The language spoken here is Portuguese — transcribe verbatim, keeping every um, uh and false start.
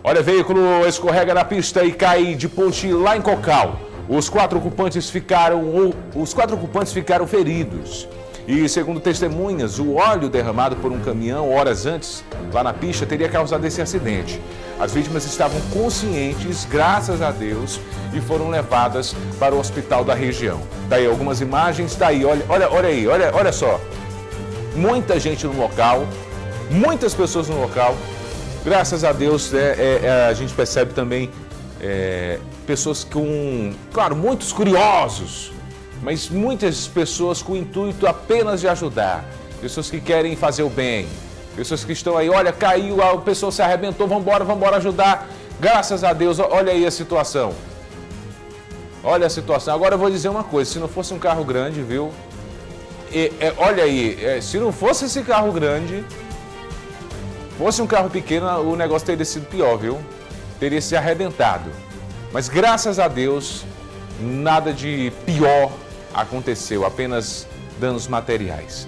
Olha, veículo escorrega na pista e cai de ponte lá em Cocal. Os quatro ocupantes ficaram, os quatro ocupantes ficaram feridos. E, segundo testemunhas, o óleo derramado por um caminhão horas antes, lá na pista, teria causado esse acidente. As vítimas estavam conscientes, graças a Deus, e foram levadas para o hospital da região. Daí algumas imagens, daí, olha, olha, olha aí, olha, olha só. Muita gente no local, muitas pessoas no local. Graças a Deus, é, é, é, a gente percebe também é, pessoas com, claro, muitos curiosos, mas muitas pessoas com o intuito apenas de ajudar, pessoas que querem fazer o bem, pessoas que estão aí, olha, caiu, a pessoa se arrebentou, vamos embora, vamos embora ajudar. Graças a Deus, olha aí a situação. Olha a situação. Agora eu vou dizer uma coisa, se não fosse um carro grande, viu? E, é, olha aí, é, se não fosse esse carro grande, fosse um carro pequeno, o negócio teria sido pior, viu? Teria se arrebentado. Mas graças a Deus, nada de pior aconteceu, apenas danos materiais.